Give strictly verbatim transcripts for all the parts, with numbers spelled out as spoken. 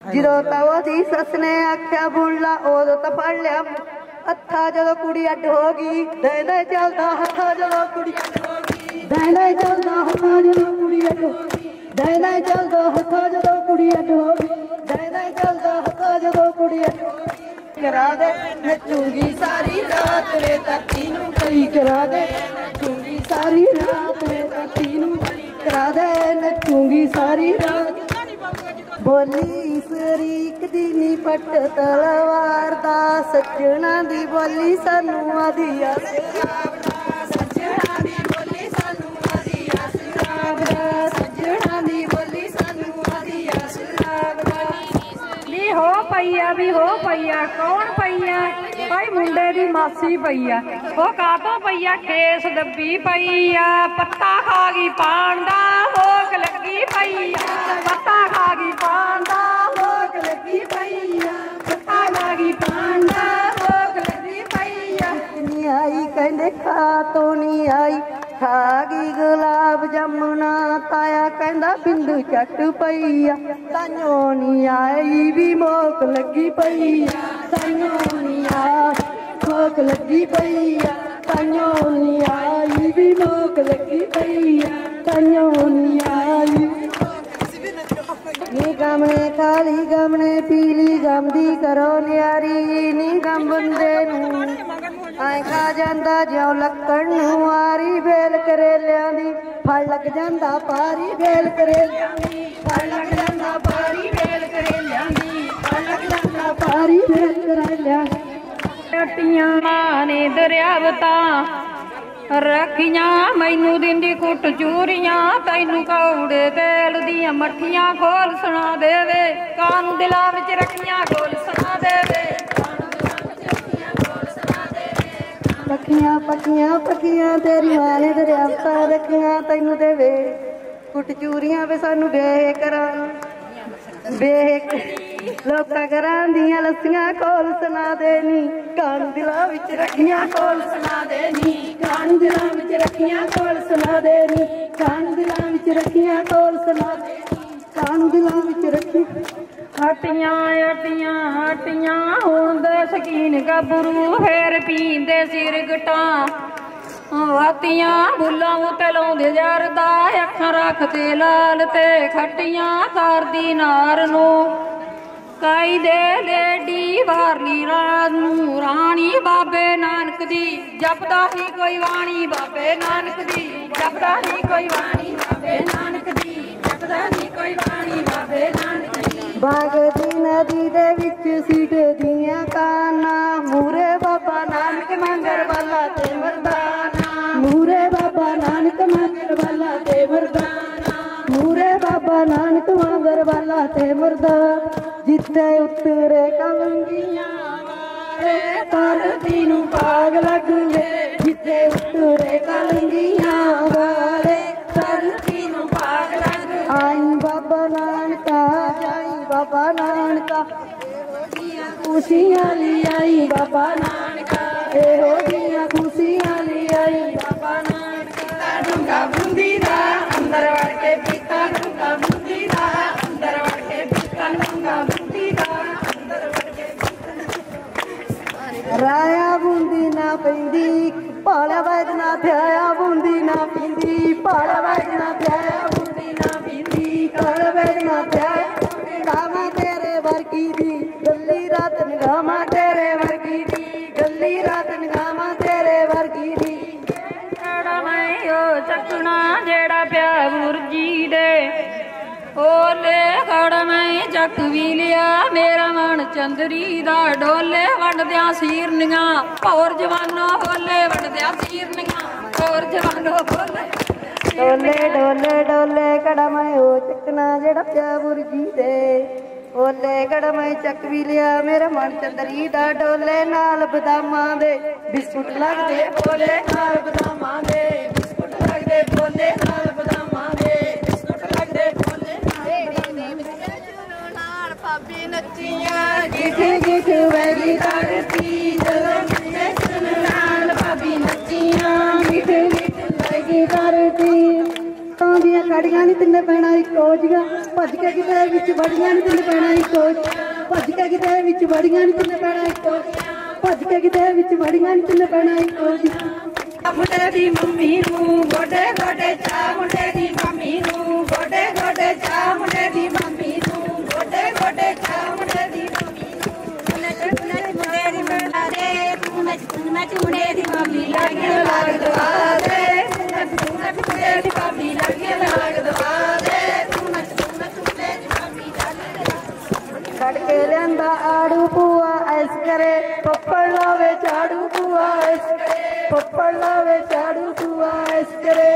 ਜਦੋਂ ਤਾਂ ਉਹਦੀ ਸੱਸ ਨੇ ਆਖਿਆ ਬੁਣ ਲਾ ਉਦੋਂ ਤਾਂ ਫੜ ਲਿਆ ਹੱਥਾਂ ਜਦੋਂ ਕੁੜੀ ਅੱਡ ਹੋ ਗਈ ਦੇ ਦੇ ਚੱਲਦਾ ਹੱਥਾਂ ਜਦੋਂ ਕੁੜੀ ਅੱਡ ਹੋ ਗਈ ਦੇ ਦੇ ਚੱਲਦਾ ਹੱਥਾਂ ਜਦੋਂ ਕੁੜੀ ਅੱਡ ਹੋ ਗਈ ਦੇ ਦੇ ਚੱਲਦਾ ਹੱਥਾਂ ਜਦੋਂ ਕੁੜੀ ਅੱਡ ਹੋ ਗਈ ਦੇ ਦੇ ਚੱਲਦਾ ਹੱਥਾਂ ਜਦੋਂ ਕੁੜੀ ਅੱਡ ਹੋ ਗਈ ਕਰਾ ਦੇ ਨੱਚੂਗੀ ਸਾਰੀ ਰਾਤ ਵੇ ਧਰਤੀ ਨੂੰ ਕਲੀ ਕਰਾ ਦੇ ਨੱਚੂਗੀ ਸਾਰੀ ਰਾਤ ਵੇ ਧਰਤੀ ਨੂੰ ਕਰਾ ਦੇ ਨੱਚੂਗੀ ਸਾਰੀ ਰਾਤ ਬੋਲੀ ਸਰੀਕ ਦੀ ਨੀ ਪੱਟ ਤਲਵਾਰ ਦਾ ਸੱਜਣਾ ਦੀ ਬੋਲੀ ਸਾਨੂੰ ਆਦੀ ਆ ਸੱਜਣਾ ਦੀ ਬੋਲੀ ਸਾਨੂੰ ਆਦੀ ਆ ਸਰਾਬਦਾ ਸੱਜਣਾ ਦੀ ਬੋਲੀ ਸਾਨੂੰ ਆਦੀ ਆ ਸਰਾਬਦਾ ਨੀ ਹੋ ਪਈਆ ਵੀ ਹੋ ਪਈਆ ਕੌਣ ਪਈਆ ਭਾਈ ਮੁੰਡੇ ਦੀ ਮਾਸੀ ਪਈਆ ਉਹ ਕਾਤੋਂ ਪਈਆ ਖੇਸ ਦੱਬੀ ਪਈਆ ਪੱਤਾ ਖਾ ਗਈ ਪਾਣ ਦਾ ਭੋਗ ਲੱਗੀ ਪਈਆ ਪੱਤਾ ਖਾ ਗਈ ਪਾਣ ਦਾ ਭੋਗ ਲੱਗੀ ਪਈਆ ਪੱਤਾ ਖਾ ਗਈ ਪਾਣ ਦਾ ਭੋਗ ਲੱਗੀ ਪਈਆ ਨੀ ਆਈ ਕਹਿੰਦੇ ਖਾ ਤੋਂ ਨੀ ਆਈ ਖਾ ਗਈ ਗੁਲਾਬ ਜਾਮੁਨਾ ਤਾਇਆ ਕਹਿੰਦਾ ਬਿੰਦੂ ਚੱਟ ਪਈਆ ਤਾਈਓ ਨੀ ਆਈ ਵੀ ਮੋਕ ਲੱਗੀ ਪਈਆ ਤਾਈਓ ਨੀ ਆਈ ਮੋਕ ਲੱਗੀ ਪਈਆ ਤਾਈਓ ਨੀ ਆਈ ਵੀ ਮੋਕ ਲੱਗੀ ਪਈਆ ਤਾਈਓ ਨੀ ਆਈ ਨੀ ਗਮਣੇ ਕਾਲੀ ਗਮਣੇ ਪੀਲੀ ਗਮਦੀ ਕਰੋ ਨਿਆਰੀ ਨੀ ਗਮ ਬੰਦੇ ਨੂੰ ਆਏ ਖਾ ਜਾਂਦਾ ਜਿਉ ਲੱਕੜ ਨੂੰ ਆਰੀ ਵੇਲ ਕਰੇਲਿਆਂ ਦੀ ਫਲ ਲੱਗ ਜਾਂਦਾ ਪਾਰੀ ਵੇਲ ਕਰੇਲਿਆਂ ਦੀ ਫਲ ਲੱਗ ਜਾਂਦਾ ਪਾਰੀ ਵੇਲ ਕਰੇਲਿਆਂ ਦੀ ਫਲ ਲੱਗ ਜਾਂਦਾ ਪਾਰੀ ਵੇਲ ਕਰੇਲਿਆਂ ਟੀਆਂ ਨੇ ਦਰਿਆਵਤਾਂ ਰੱਖੀਆਂ ਮੈਨੂੰ ਦਿੰਦੀ ਕੁੱਟ ਚੂਰੀਆਂ ਤੈਨੂੰ ਕੌੜੇ ਤੇਲ ਦੀਆਂ ਮੱਠੀਆਂ ਖੋਲ ਸੁਣਾ ਦੇਵੇ ਕਾਨੂੰ ਦਿਲਾਂ ਵਿੱਚ ਰੱਖੀਆਂ ਖੋਲ ਸੁਣਾ ਦੇਵੇ ਪੱਕੀਆਂ ਪੱਕੀਆਂ ਪੱਕੀਆਂ ਤੇਰੀ ਮਾਂ ਨੇ ਦਰਿਆਵਤਾਂ ਰੱਖੀਆਂ ਤੈਨੂੰ ਦੇਵੇ ਕੁੱਟ ਚੂਰੀਆਂ ਵੇ ਸਾਨੂੰ ਵੇ ਕਰਾਂ ਵੇਖ ਲੋਕਾਂ ਘਰਾਂ ਦੀਆਂ ਲੱਸੀਆਂ ਕੋਲ ਸੁਣਾ ਦੇ ਨੀ ਕਾਨੂੰ ਦਿਲਾਂ ਵਿੱਚ ਰੱਖੀਆਂ ਕੋਲ ਸੁਣਾ ਦੇ ਨੀ ਕਾਨੂੰ ਦਿਲਾਂ ਵਿੱਚ ਰੱਖੀਆਂ ਕੋਲ ਸੁਣਾ ਦੇ ਨੀ ਕਾਨੂੰ ਦਿਲਾਂ ਵਿੱਚ ਰੱਖੀਆਂ ਕੋਲ ਸੁਣਾ ਦੇ ਨੀ ਕਾਨੂੰ ਦਿਲਾਂ ਵਿੱਚ ਰੱਖੀ ਹਟੀਆਂ ਹਟੀਆਂ ਹਟੀਆਂ ਹੁਣ ਦੇ ਸ਼ਕੀਨ ਗੱਭਰੂ ਫੇਰ ਪੀਂਦੇ ਸਿਰ ਗਟਾਂ ਵਾਤੀਆਂ ਬੁੱਲਾਂ ਉਤੇ ਲਾਉਂਦੇ ਜਰਦਾ ਅੱਖਾਂ ਰੱਖਦੇ ਲਾਲ ਤੇ ਖੱਟੀਆਂ ਕਰਦੀ ਨਾਰ ਨੂੰ ਕਾਈ ਦੇ ਲੇਡੀ ਵਾਰਲੀ ਰਾਤ ਨੂੰ ਰਾਣੀ ਬਾਬੇ ਨਾਨਕ ਦੀ ਜਪਦਾ ਹੀ ਕੋਈ ਬਾਣੀ ਬਾਬੇ ਨਾਨਕ ਦੀ ਜਪਦਾ ਹੀ ਕੋਈ ਬਾਣੀ ਬਾਬੇ ਨਾਨਕ ਦੀ ਜਪਦਾ ਹੀ ਕੋਈ ਬਾਣੀ ਬਾਬੇ ਨਾਨਕ ਦੀ ਬਾਗ ਦੀ ਨਦੀ ਦੇ ਵਿੱਚ ਸਿੱਟਦੀਆਂ ਕਾਨਾਂ ਮੂਰੇ ਬਾਬਾ ਨਾਨਕ ਮੰਗਰ ਵਾਲਾ ਤੇ ਮਰਦਾਨਾ ਮੂਰੇ ਬਾਬਾ ਨਾਨਕ ਮੰਗਰ ਵਾਲਾ ਤੇ ਮਰਦਾਨਾ ਮੂਰੇ ਬਾਬਾ ਨਾਨਕ ਮੰਗਰ ਵਾਲਾ ਤੇ ਮਰਦਾਨਾ ਜਿੱਥੇ ਉਤਰੇ ਕਲੰਗੀਆਂ ਵਾਲੇ ਧਰਤੀ ਨੂੰ ਪਾਗ ਲੱਗੂਗੇ ਜਿੱਥੇ ਉਤਰੇ ਕਲੰਗੀਆਂ ਵਾਲੇ ਧਰਤੀ ਨੂੰ ਪਾਗ ਲੱਗੂਗੇ ਆਈ ਬਾਬਾ ਨਾਨਕਾ ਜਾਈ ਬਾਬਾ ਨਾਨਕਾ ਖੁਸ਼ੀਆਂ ਲਈ ਆਈ ਬਾਬਾ ਨਾਨਕਾ ਇਹੋ ਜਿਹੀਆਂ ਖੁਸ਼ੀਆਂ ਲਈ ਆਈ ਬਾਬਾ ਨਾਨਕਾ ਡੂੰਘਾ ਬੁੰਦੀ ਦਾ ਅੰਦਰ ਵੜ ਕੇ ਪੀਤਾ ਡੂੰਘਾ ਬੁੰਦੀ ਦਾ ਅੰਦਰ ਵੜ ਕੇ ਪੀਤਾ ਡੂੰਘਾ ਬੁੰਦੀ ਦਾ ਅੰਦਰ ਵੜ ਕੇ ਰਾਇਆ ਬੁੰਦੀ ਨਾ ਪੈਂਦੀ ਪਾਲਿਆ ਵੈਦ ਨਾ ਪਿਆਇਆ ਬੁੰਦੀ ਨਾ ਪੀਂਦੀ ਪਾਲਿਆ ਵੈਦ ਨਾ ਪਿਆਇਆ ਬੁੰਦੀ ਨਾ ਪੀਂਦੀ ਕਾਲ ਵੈਦ ਨਾ ਪਿਆਇਆ ਗਾਵਾਂ ਤੇਰੇ ਵਰਗੀ ਦੀ ਗੱਲੀ ਰਾਤ ਨਗਾਵਾਂ ਤੇਰੇ ਵਰਗੀ ਦੀ ਗੱਲੀ ਰਾਤ ਨਗਾਵਾਂ ਤੇਰੇ ਵਰਗੀ ਦੀ ਜਿਹੜਾ ਮੈਂ ਉਹ ਚੱਕਣਾ ਜਿਹੜਾ ਪਿਆ ਮੁਰਜੀ ਦੇ ਓਲੇ ਖੜ ਮੈਂ ਚੱਕ ਵੀ ਲਿਆ ਮੇਰਾ ਮਨ ਚੰਦਰੀ ਦਾ ਡੋਲੇ ਵੰਡਦਿਆਂ ਸੀਰਨੀਆਂ ਹੋਰ ਜਵਾਨੋ ਹੋਲੇ ਵੰਡਦਿਆਂ ਸੀਰਨੀਆਂ ਹੋਰ ਜਵਾਨੋ ਹੋਲੇ ਡੋਲੇ ਡੋਲੇ ਡੋਲੇ ਕੜਾ ਮੈਂ ਉਹ ਚੱਕਣਾ ਜਿਹੜਾ ਪਿਆ ਮੁਰਜੀ ਦੇ ਓਲੇ ਕੜਾ ਮੈਂ ਚੱਕ ਵੀ ਲਿਆ ਮੇਰਾ ਮਨ ਚੰਦਰੀ ਦਾ ਡੋਲੇ ਨਾਲ ਬਦਾਮਾਂ ਦੇ ਬਿਸਕੁਟ ਲੱਗਦੇ ਬੋਲੇ ਨਾਲ ਬਦਾਮਾਂ ਦੇ ਬਿਸਕੁਟ ਲੱਗਦੇ ਬੋਲੇ ਨਾਲ ਬਦਾਮਾਂ ਦੇ ਬਿਸਕੁਟ ਲੱਗਦੇ ਬੋਲੇ ਨਾਲ ਭਾਬੀ ਨੱਚੀਆਂ ਗਿੱਠ ਗਿੱਠ ਵੈਗੀ ਕਰਦੀ ਜਦੋਂ ਮੈਂ ਸੁਣ ਨਾਲ ਭਾਬੀ ਨੱਚੀਆਂ ਗਿੱਠ ਗਿੱਠ ਵੈਗੀ ਕਰਦੀ ਆਉਂਦੀਆਂ ਵੜੀਆਂ ਨੀ ਤਿੰਨੇ ਪੈਣਾ ਇੱਕੋ ਜੀਆਂ ਭੱਜ ਕੇ ਕਿਤੇ ਵਿੱਚ ਵੜੀਆਂ ਨੀ ਤਿੰਨੇ ਪੈਣਾ ਇੱਕੋ ਭੱਜ ਕੇ ਕਿਤੇ ਵਿੱਚ ਵੜੀਆਂ ਨੀ ਤਿੰਨੇ ਪੈਣਾ ਇੱਕੋ ਭੱਜ ਕੇ ਕਿਤੇ ਵਿੱਚ ਵੜੀਆਂ ਨੀ ਤਿੰਨੇ ਪੈਣਾ ਇੱਕੋ ਜੀਆਂ ਮੁੰਡੇ ਦੀ ਮੰਮੀ ਨੂੰ ਗੋਡੇ ਗੋਡੇ ਚਾ ਮੁੰਡੇ ਦੀ ਮੰਮੀ ਨੂੰ ਗੋਡੇ ਗੋਡੇ ਚਾ ਮੁੰਡੇ ਦੀ ਮੰਮੀ ਨੂੰ ਗੋਡੇ ਗੋਡੇ ਚਾ ਮੁੰਡੇ ਦੀ ਮੰਮੀ ਨੂੰ ਮੁੰਡੇ ਦੀ ਮੇਲਾ ਦੇ ਤੂੰ ਨੱਚ ਤੂੰ ਨੱਚ ਮੁੰਡੇ ਦੀ ਮੰਮੀ ਲਾਗੇ ਲਾਗ ਦਵਾ ਦੇ ਤੂੰ ਨੱਚ ਮੁੰਡੇ ਦੀ ਮੰਮੀ ਲਾਗੇ ਲਾਗ ਦਵਾ ਦੇ ਤੂੰ ਨੱਚ ਤੂੰ ਨੱਚ ਮੁੰਡੇ ਦੀ ਮੰਮੀ ਲਾਗੇ ਕੱਢ ਕੇ ਲਿਆਂਦਾ ਆੜੂ ਪੂਆ ਐਸ ਕਰੇ ਪੱਪੜ ਲਾਵੇ ਝਾੜੂ ਪੂਆ ਐਸ ਕਰੇ ਪੱਪੜ ਲਾਵੇ ਝਾੜੂ ਪੂਆ ਐਸ ਕਰੇ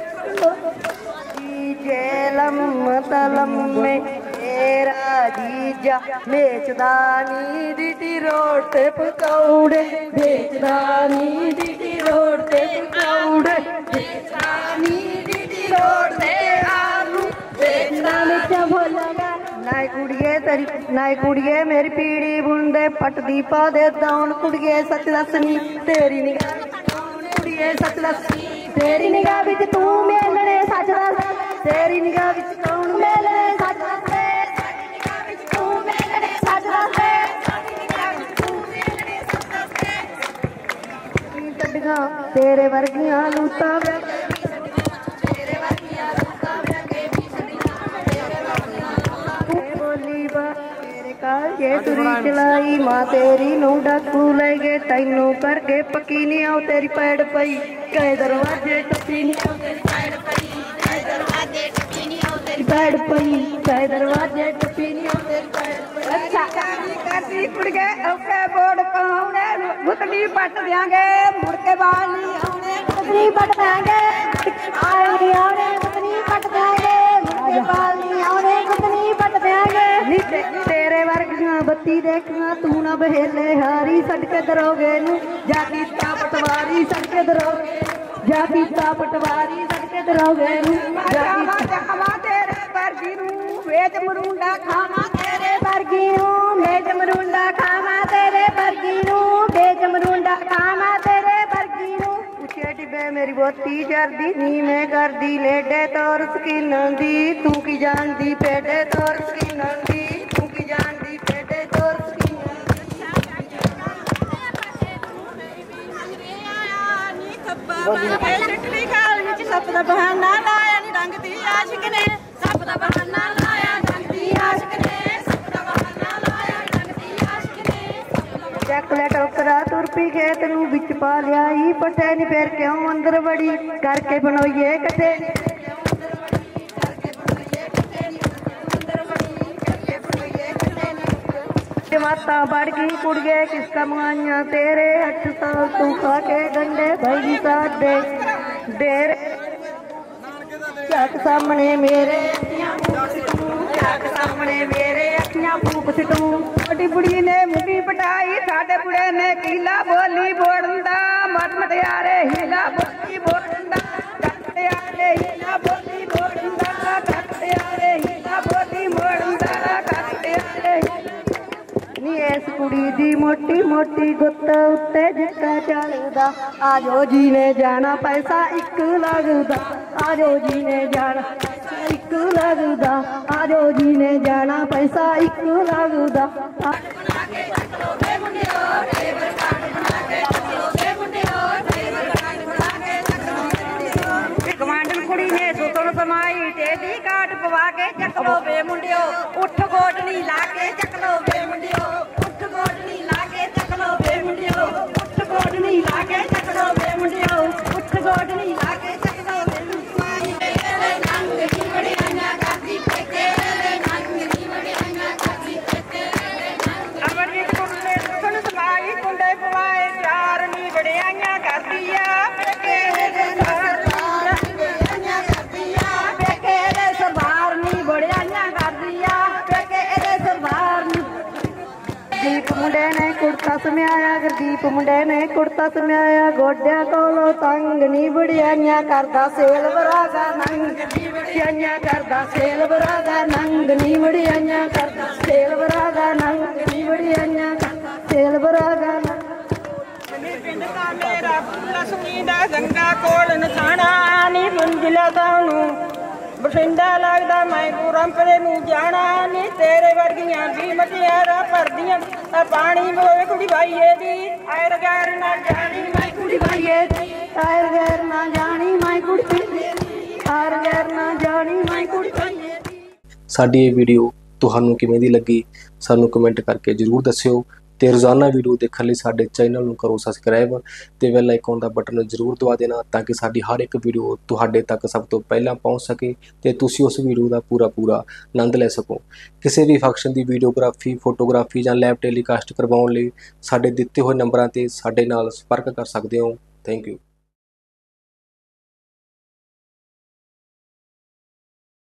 ਜੇ ਲੰਮ ਤਲਮ ਮੇ ਤੇਰਾ ਜੀਜਾ ਵੇਚਦਾ ਨੀ ਡੀਟੀ ਰੋਡ ਤੇ ਪਕੌੜੇ ਵੇਚਦਾ ਨੀ ਡੀਟੀ ਰੋਡ ਤੇ ਪਕੌੜੇ ਵੇਚਦਾ ਨੀ ਡੀਟੀ ਰੋਡ ਤੇ ਆਲੂ ਵੇਚਦਾ ਮਿੱਠਾ ਭੋਲਾਗਾ ਨਾਈ ਕੁੜੀਏ ਤੇਰੀ ਨਾਈ ਕੁੜੀਏ ਮੇਰੀ ਪੀੜੀ ਬੁੰਦੇ ਪੱਟਦੀ ਪਾ ਦੇ ਦੌਣ ਕੁੜੀਏ ਸੱਚ ਦੱਸਣੀ ਤੇਰੀ ਨਿਗਾਹ ਕੁੜੀਏ ਸੱਚ ਦੱਸਣੀ ਤੇਰੀ ਨਿਗਾਹ ਵਿੱਚ ਤੂੰ ਮੇਲਣੇ ਸੱਚ ਦੱਸ ਤੇਰੀ ਨਿਗਾਹ ਵਿੱਚ ਕੌਣ ਮੇਲਣੇ ਸੱਚ ਦੱਸ ਤੇਰੀ ਨਿਗਾਹ ਵਿੱਚ ਤੂੰ ਮੇਲਣੇ ਸੱਚ ਦੱਸ ਤੇਰੀ ਨਿਗਾਹ ਵਿੱਚ ਤੂੰ ਮੇਲਣੇ ਸੱਚ ਦੱਸ ਟੱਡੀਆਂ ਤੇਰੇ ਵਰਗੀਆਂ ਲੂਤਾਂ ਵੇ ਤੇਰੇ ਵਰਗੀਆਂ ਲੂਤਾਂ ਵੇ ਕੇ ਵੀ ਛੱਡੀਆਂ ਬੋਲੀ ਬਾ ਤੇਰੇ ਕਾਲ ਜੇ ਤੁਰੀ ਚਲਾਈ ਮਾਂ ਤੇਰੀ ਨੂੰ ਡਾਕੂ ਲੈ ਗਏ ਤੈਨੂੰ ਕਰਕੇ ਪੱਕੀ ਨਹੀਂ ਆਉ ਤੇਰੀ ਪੈੜ ਪਈ ਕਹੇ ਦਰਵਾਜ਼ੇ ਟੱਪੀ ਨਹੀਂ ਆਉ ਤੇਰੀ ਪੈੜ ਪਈ ਕਹੇ ਦਰਵਾਜ਼ੇ ਟੱਪੀ ਨਹੀਂ ਆਉ ਤੇਰੀ ਪੈੜ ਪਈ ਕਹੇ ਦਰਵਾਜ਼ੇ ਟੱਪੀ ਨਹੀਂ ਆਉ ਤੇਰੀ ਪੈੜ ਪਈ ਅੱਛਾ ਕਰਦੀ ਕੁੜੀਏ ਔਕੇ ਬੋੜ ਪਾਉਣੇ ਮੁੱਤਲੀ ਪੱਟ ਦਿਆਂਗੇ ਮੁੜ ਕੇ ਬਾਲ ਨਹੀਂ ਆਉਣੇ ਮੁੱਤਲੀ ਪੱਟ ਦਿਆਂਗੇ ਆਏ ਨਹੀਂ ਆਉਣੇ ਮੁੱਤਲੀ ਪੱਟ ਦਿਆਂਗੇ ਮੁੜ ਕੇ ਬਾਲ ਨਹੀਂ ਆਉਣੇ ਮੁੱਤਲੀ ਪੱਟ ਦਿਆਂਗੇ ਨੀ ਤੇਰੇ ਵਰਗੀਆਂ ਬੱਤੀ ਦੇਖਾਂ ਤੂੰ ਨਾ ਬਹੇਲੇ ਹਾਰੀ ਛੱਡ ਕੇ ਦਰੋਗੇ ਨੂੰ ਜਾ ਕੀਤਾ ਪਟਵਾਰੀ ਛੱਡ ਕੇ ਦਰੋਗੇ ਜਾ ਕੀਤਾ ਪਟਵਾਰੀ ਛੱਡ ਕੇ ਦਰੋਗੇ ਨੂੰ ਜਾ ਕੀਤਾ ਖਾਵਾਂ ਤੇਰੇ ਵਰਗੀ ਨੂੰ ਵੇਚ ਮਰੂੰਡਾ ਖਾਵਾਂ ਤੇਰੇ ਵਰਗੀ ਨੂੰ ਵੇਚ ਮਰੂੰਡਾ ਖਾਵਾਂ ਤੇਰੇ ਵਰਗੀ ਨੂੰ ਵੇਚ ਮਰੂੰਡਾ ਖਾਵਾਂ ਤੇਰੇ ਵਰਗੀ ਨੂੰ ਉੱਚੇ ਟਿੱਬੇ ਮੇਰੀ ਬੋਤੀ ਚਰਦੀ ਨੀ ਮੈਂ ਕਰਦੀ ਲੇਡੇ ਤੋਰ ਸਕੀਨਾਂ ਦੀ ਤੂੰ ਕੀ ਜਾਣਦੀ ਪੇਡੇ ਤੋਰ ਸਕੀਨਾਂ ਦੀ ਤੂੰ ਕੀ ਜਾਣਦੀ ਪੇਡੇ ਤੋਰ ਸਕੀਨਾਂ ਟਿਕਲੀ ਖਾਲ ਵਿੱਚ ਸੱਪ ਦਾ ਬਹਾਨਾ ਲਾਇਆ ਨੀ ਰੰਗ ਦੀ ਆਸ਼ਿਕ ਨੇ ਸੱਪ ਦਾ ਬਹਾਨਾ ਲਾਇਆ ਰੰਗ ਦੀ ਆਸ਼ਿਕ ਨੇ ਸੱਪ ਦਾ ਬਹਾਨਾ ਲਾਇਆ ਰੰਗ ਦੀ ਆਸ਼ਿਕ ਨੇ ਚੱਕ ਲੈ ਟੋਕਰਾ ਤੁਰ ਪੀ ਖੇਤ ਨੂੰ ਵਿੱਚ ਪਾ ਲਿਆਈ ਪਟੇ ਨੀ ਫੇਰ ਕਿਉਂ ਅੰਦਰ ਵੜੀ ਕਰਕੇ ਬਣਾਈਏ ਕੱਟੇ ਮਾਤਾ बढ़ गई कुड़िए किस कमाइयां तेरे अठ साल तू खा के गंडे भाई साडे डेर चक सामने मेरे चक सामने मेरे अखियां फूक सिटू छोटी बुढ़ी ने मुंडी पटाई साडे बुढ़े ने कीला बोली बोलंदा मत मटियारे हीला बोली बोलंदा कटियारे हीला बोली बोलंदा कटियारे हीला बोली बोलंदा कटियारे नी इस कुड़ी दी मोटी मोटी गुत्त उत्ते जिक्का चलदा आजो जी ने जाना पैसा इक लगदा आजो जी ने जाना इक लगदा आजो जी ने जाना पैसा इक लगदा कमांडन कुड़ी ने सुतन समाई टेडी काट पवा के चक लो बे मुंडियो उठ गोटनी ला के चक लो बे मुंडियो उठ गोटनी ला के चक लो बे मुंडियो उठ गोटनी ला के चक लो बे मुंडियो उठ गोटनी ला के चक लो बे मुंडियो नंग दी बड़ी अन्ना काती पेके नंग दी बड़ी अन्ना काती पेके अमरजीत कुंडे सुतन समाई कुंडे पवाए चार नी बड़ी अन्ना करदी आ पेके गरदीप मुंडे ने कुर्ता समयाया गरदीप मुंडे ने कुर्ता समयाया गोड्या कोलो तंग नी बड़ियां करदा सेल बरागा नंग नी बड़ियां करदा सेल बरागा नंग नी बड़ियां करदा सेल बरागा नंग नी बड़ियां करदा सेल बरागा पिंड का मेरा लक्ष्मी दा गंगा कोल नथाना नी मंजिला तानू ਬਠਿੰਡਾ ਲੱਗਦਾ ਮੈਂ ਗੁਰਮਪੁਰੇ ਨੂੰ ਜਾਣਾ ਨੀ ਤੇਰੇ ਵਰਗੀਆਂ ਵੀ ਮਟਿਆਰਾਂ ਭਰਦੀਆਂ ਆ ਪਾਣੀ ਮੋਏ ਕੁੜੀ ਬਾਈਏ ਦੀ ਆਇਰ ਗੈਰ ਨਾ ਜਾਣੀ ਮੈਂ ਕੁੜੀ ਬਾਈਏ ਦੀ ਆਇਰ ਗੈਰ ਨਾ ਜਾਣੀ ਮੈਂ ਕੁੜੀ ਬਾਈਏ ਦੀ ਆਇਰ ਗੈਰ ਨਾ ਜਾਣੀ ਮੈਂ ਕੁੜੀ ਬਾਈਏ ਦੀ। ਸਾਡੀ ਇਹ ਵੀਡੀਓ ਤੁਹਾਨੂੰ ਕਿਵੇਂ ਦੀ ਲੱਗੀ ਸਾਨੂੰ ਕਮੈਂਟ ਕਰਕੇ ਜ਼ਰੂਰ ਦੱਸਿਓ ਤੇ ਰੋਜ਼ਾਨਾ ਵੀਡੀਓ ਦੇਖਣ ਲਈ ਸਾਡੇ ਚੈਨਲ ਨੂੰ ਕਰੋ ਸਬਸਕ੍ਰਾਈਬ ਤੇ ਬੈਲ ਆਈਕਨ ਦਾ ਬਟਨ ਜ਼ਰੂਰ ਦਬਾ ਦੇਣਾ ਤਾਂ ਕਿ ਸਾਡੀ ਹਰ ਇੱਕ ਵੀਡੀਓ ਤੁਹਾਡੇ ਤੱਕ ਸਭ ਤੋਂ ਪਹਿਲਾਂ ਪਹੁੰਚ ਸਕੇ ਤੇ ਤੁਸੀਂ ਉਸ ਵੀਡੀਓ ਦਾ ਪੂਰਾ ਪੂਰਾ ਆਨੰਦ ਲੈ ਸਕੋ। ਕਿਸੇ ਵੀ ਫੰਕਸ਼ਨ ਦੀ ਵੀਡੀਓਗ੍ਰਾਫੀ ਫੋਟੋਗ੍ਰਾਫੀ ਜਾਂ ਲਾਈਵ ਟੈਲੀਕਾਸਟ ਕਰਵਾਉਣ ਲਈ ਸਾਡੇ ਦਿੱਤੇ ਹੋਏ ਨੰਬਰਾਂ ਤੇ ਸਾਡੇ ਨਾਲ ਸੰਪਰਕ ਕਰ ਸਕਦੇ ਹੋ। Thank you.